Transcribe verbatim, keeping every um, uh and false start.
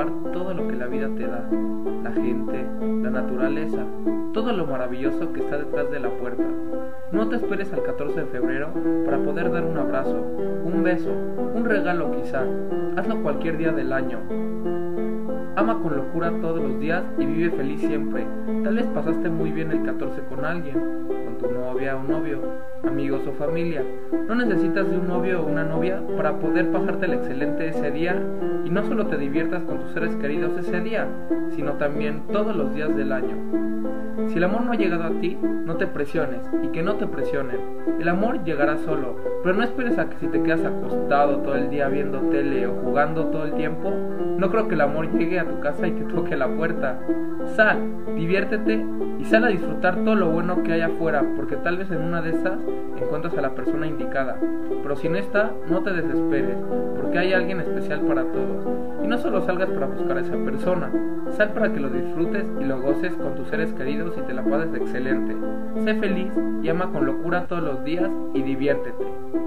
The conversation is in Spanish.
valorar todo lo que la vida te da, la gente, la naturaleza, todo lo maravilloso que está detrás de la puerta. No te esperes al catorce de febrero para poder dar un abrazo, un beso, un regalo quizá. Hazlo cualquier día del año. Ama con locura todos los días y vive feliz siempre. Tal vez pasaste muy bien el catorce con alguien, con tu novia o novio, amigos o familia. No necesitas de un novio o una novia para poder pasártela excelente ese día, y no solo te diviertas con tus seres queridos ese día, sino también todos los días del año. Si el amor no ha llegado a ti, no te presiones y que no te presionen. El amor llegará solo, pero no esperes a que si te quedas acostado todo el día viendo tele o jugando todo el tiempo, no creo que el amor llegue a tu casa y te toque la puerta. Sal, diviértete y sal a disfrutar todo lo bueno que hay afuera, porque tal vez en una de esas encuentras a la persona indicada. Pero si no está, no te desesperes, porque hay alguien especial para todos. Y no solo salgas para buscar a esa persona, sal para que lo disfrutes y lo goces con tus seres queridos y te la pases excelente. Sé feliz y ama con locura todos los días y diviértete.